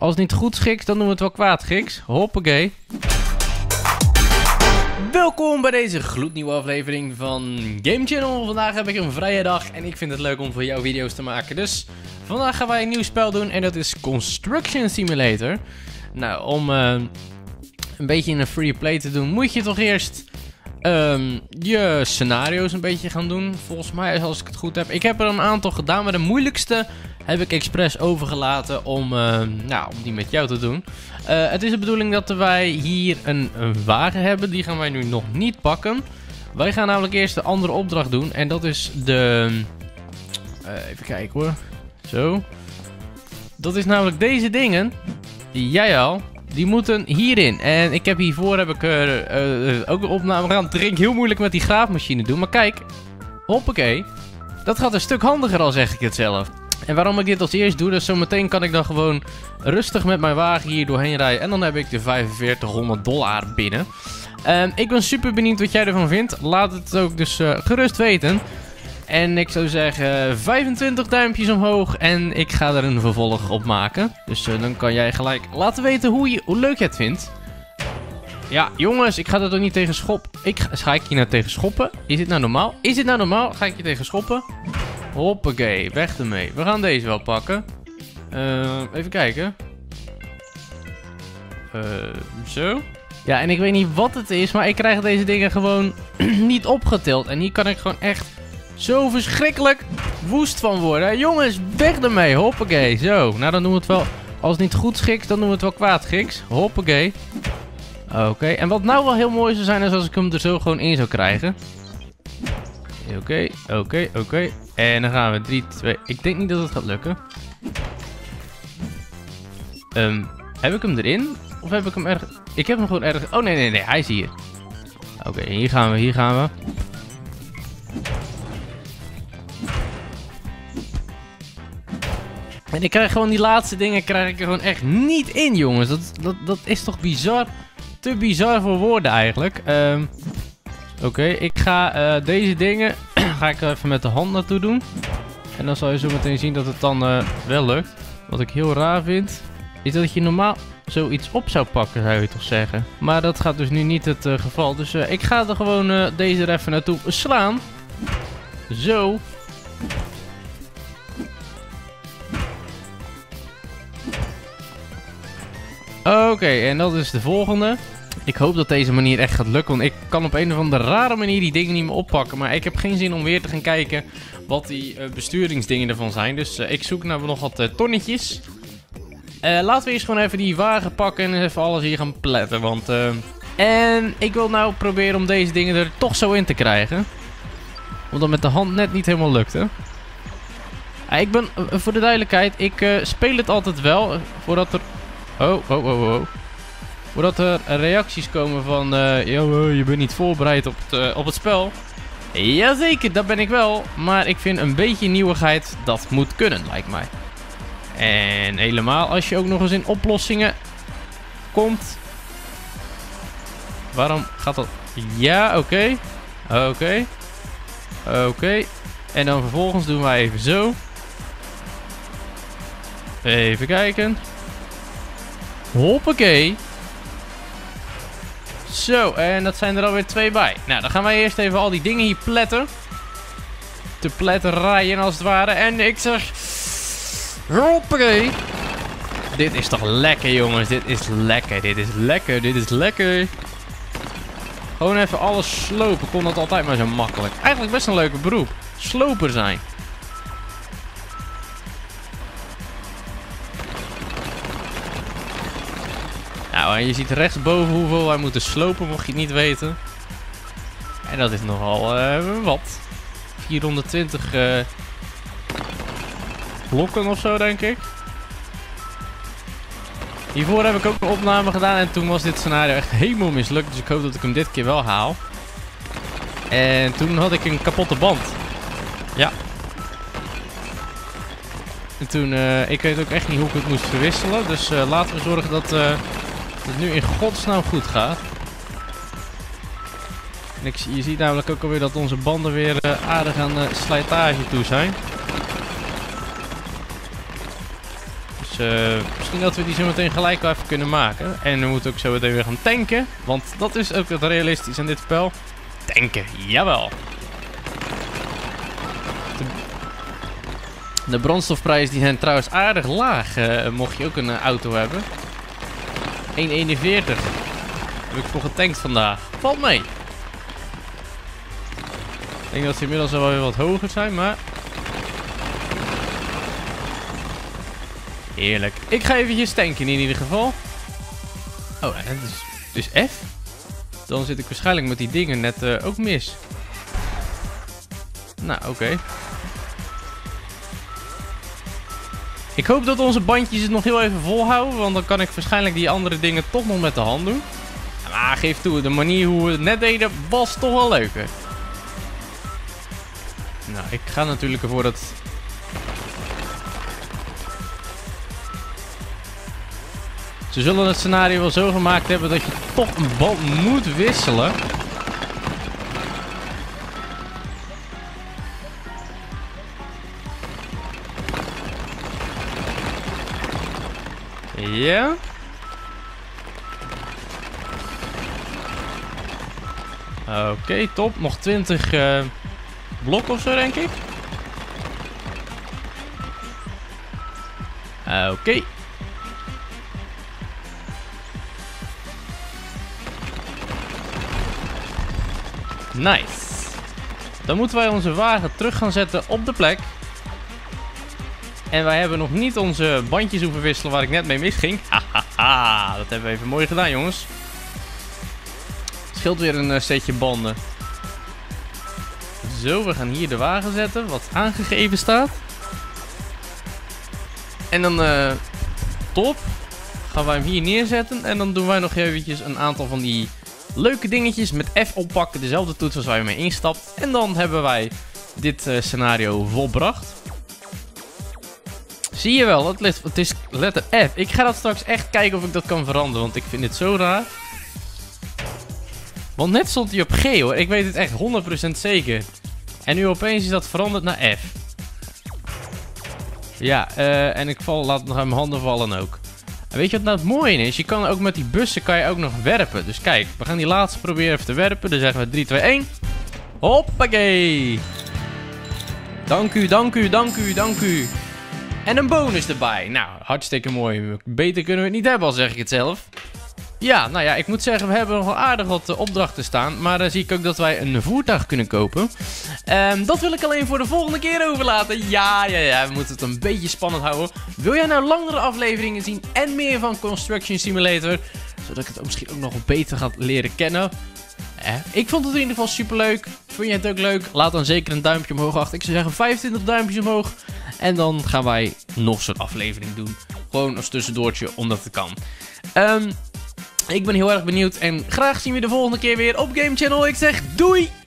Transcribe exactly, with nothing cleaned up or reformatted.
Als het niet goed schikt, dan doen we het wel kwaad, Giks. Hoppakee. Welkom bij deze gloednieuwe aflevering van Game Channel. Vandaag heb ik een vrije dag en ik vind het leuk om voor jou video's te maken. Dus vandaag gaan wij een nieuw spel doen en dat is Construction Simulator. Nou, om uh, een beetje in een free play te doen, moet je toch eerst um, je scenario's een beetje gaan doen. Volgens mij, als ik het goed heb. Ik heb er een aantal gedaan, maar de moeilijkste heb ik expres overgelaten om, uh, nou, om die met jou te doen. Uh, het is de bedoeling dat wij hier een, een wagen hebben. Die gaan wij nu nog niet pakken. Wij gaan namelijk eerst de andere opdracht doen. En dat is de... Uh, even kijken hoor. Zo. Dat is namelijk deze dingen. Jij al. Die moeten hierin. En ik heb hiervoor heb ik uh, uh, ook een opname gedaan. Het ging heel moeilijk met die graafmachine doen. Maar kijk. Hoppakee. Dat gaat een stuk handiger al, zeg ik het zelf. En waarom ik dit als eerst doe, dus zometeen kan ik dan gewoon rustig met mijn wagen hier doorheen rijden. En dan heb ik de vijfenveertighonderd dollar binnen. Um, ik ben super benieuwd wat jij ervan vindt. Laat het ook dus uh, gerust weten. En ik zou zeggen vijfentwintig duimpjes omhoog en ik ga er een vervolg op maken. Dus uh, dan kan jij gelijk laten weten hoe, je, hoe leuk je het vindt. Ja, jongens, ik ga er toch niet tegen schoppen. Ik ga, ga ik hier nou tegen schoppen? Is dit nou normaal? Is dit nou normaal? Ga ik je tegen schoppen? Hoppakee, weg ermee. We gaan deze wel pakken. Uh, even kijken. Uh, zo. Ja, en ik weet niet wat het is, maar ik krijg deze dingen gewoon niet opgeteld. En hier kan ik gewoon echt zo verschrikkelijk woest van worden. Jongens, weg ermee. Hoppakee, zo. Nou, dan doen we het wel. Als het niet goed schikt, dan doen we het wel kwaad, Giks. Hoppakee. Oké, okay. En wat nou wel heel mooi zou zijn, is als ik hem er zo gewoon in zou krijgen. Oké, okay, oké, okay, oké. Okay. En dan gaan we drie, twee... Ik denk niet dat het gaat lukken. Um, heb ik hem erin? Of heb ik hem ergens... Ik heb hem gewoon ergens... Oh, nee, nee, nee. Hij is hier. Oké, okay, hier gaan we, hier gaan we. En ik krijg gewoon die laatste dingen krijg ik er gewoon echt niet in, jongens. Dat, dat, dat is toch bizar? Te bizar voor woorden eigenlijk. Um, Oké, okay, ik ga uh, deze dingen... ga ik er even met de hand naartoe doen. En dan zal je zo meteen zien dat het dan uh, wel lukt. Wat ik heel raar vind, is dat je normaal zoiets op zou pakken, zou je toch zeggen. Maar dat gaat dus nu niet het uh, geval. Dus uh, ik ga er gewoon uh, deze er even naartoe slaan. Zo. Oké, okay, en dat is de volgende. Ik hoop dat deze manier echt gaat lukken, want ik kan op een of andere rare manier die dingen niet meer oppakken. Maar ik heb geen zin om weer te gaan kijken wat die uh, besturingsdingen ervan zijn. Dus uh, ik zoek naar nog wat uh, tonnetjes. Uh, laten we eerst gewoon even die wagen pakken en even alles hier gaan pletten. Want, uh... En ik wil nou proberen om deze dingen er toch zo in te krijgen. Want dat met de hand net niet helemaal lukte. Uh, ik ben, uh, voor de duidelijkheid, ik uh, speel het altijd wel. Uh, voordat er... Oh, oh, oh, oh. Voordat er reacties komen van... Uh, yo, je bent niet voorbereid op het, uh, op het spel. Jazeker, dat ben ik wel. Maar ik vind een beetje nieuwigheid, dat moet kunnen, lijkt mij. En helemaal als je ook nog eens in oplossingen komt. Waarom gaat dat... Ja, oké. Okay. Oké. Okay. Oké. Okay. En dan vervolgens doen wij even zo. Even kijken. Hoppakee. Zo, en dat zijn er alweer twee bij. Nou, dan gaan wij eerst even al die dingen hier pletten. Te pletten rijden als het ware. En ik zeg... Hoppakee. Dit is toch lekker, jongens. Dit is lekker. Dit is lekker. Dit is lekker. Gewoon even alles slopen. Kon dat altijd maar zo makkelijk. Eigenlijk best een leuke beroep. Sloper zijn. Nou, en je ziet rechtsboven hoeveel wij moeten slopen, mocht je het niet weten. En dat is nogal uh, wat. vierhonderdtwintig uh, blokken of zo, denk ik. Hiervoor heb ik ook een opname gedaan en toen was dit scenario echt helemaal mislukt. Dus ik hoop dat ik hem dit keer wel haal. En toen had ik een kapotte band. Ja. En toen, uh, ik weet ook echt niet hoe ik het moest verwisselen. Dus uh, laten we zorgen dat... Uh, Dat het nu in godsnaam goed gaat. En ik, je ziet namelijk ook alweer dat onze banden weer uh, aardig aan uh, slijtage toe zijn. Dus uh, misschien dat we die zo meteen gelijk wel even kunnen maken. En we moeten ook zo meteen weer gaan tanken. Want dat is ook het realistisch in dit spel. Tanken, jawel. De, de brandstofprijzen die zijn trouwens aardig laag. Uh, mocht je ook een uh, auto hebben. één komma eenenveertig. Heb ik voor getankt vandaag. Valt mee. Ik denk dat ze inmiddels wel weer wat hoger zijn, maar... Heerlijk. Ik ga eventjes tanken in ieder geval. Oh, het is dus F. Dan zit ik waarschijnlijk met die dingen net uh, ook mis. Nou, oké. Okay. Ik hoop dat onze bandjes het nog heel even volhouden. Want dan kan ik waarschijnlijk die andere dingen toch nog met de hand doen. Maar geef toe, de manier hoe we het net deden was toch wel leuker. Nou, ik ga natuurlijk ervoor dat... Ze zullen het scenario wel zo gemaakt hebben dat je toch een band moet wisselen. Ja. Oké, okay, top. Nog twintig uh, blokken of zo, denk ik. Oké. Okay. Nice. Dan moeten wij onze wagen terug gaan zetten op de plek. En wij hebben nog niet onze bandjes hoeven wisselen waar ik net mee misging. Hahaha, dat hebben we even mooi gedaan, jongens. Scheelt weer een uh, setje banden. Zo, we gaan hier de wagen zetten, wat aangegeven staat. En dan, uh, top. Gaan wij hem hier neerzetten. En dan doen wij nog eventjes een aantal van die leuke dingetjes met F oppakken. Dezelfde toets als waar je mee instapt. En dan hebben wij dit uh, scenario volbracht. Zie je wel, het, ligt, het is letter F. Ik ga dat straks echt kijken of ik dat kan veranderen, want ik vind dit zo raar. Want net stond hij op G hoor, ik weet het echt honderd procent zeker. En nu opeens is dat veranderd naar F. Ja, uh, en ik val, laat het nog aan mijn handen vallen ook. En weet je wat nou het mooie is? Je kan ook met die bussen kan je ook nog werpen. Dus kijk, we gaan die laatste proberen even te werpen. Dan zeggen we drie, twee, één. Hoppakee. Dank u, dank u, dank u, dank u. En een bonus erbij. Nou, hartstikke mooi. Beter kunnen we het niet hebben, al zeg ik het zelf. Ja, nou ja, ik moet zeggen, we hebben nog wel aardig wat uh, opdrachten staan. Maar dan zie ik ook dat wij een voertuig kunnen kopen. Um, dat wil ik alleen voor de volgende keer overlaten. Ja, ja, ja, we moeten het een beetje spannend houden. Wil jij nou langere afleveringen zien en meer van Construction Simulator? Zodat ik het misschien ook nog beter ga leren kennen. Eh, ik vond het in ieder geval super leuk. Vond je het ook leuk? Laat dan zeker een duimpje omhoog achter. Ik zou zeggen vijfentwintig duimpjes omhoog. En dan gaan wij nog zo'n aflevering doen. Gewoon als tussendoortje, omdat het kan. Um, ik ben heel erg benieuwd. En graag zien we de volgende keer weer op Game Channel. Ik zeg doei!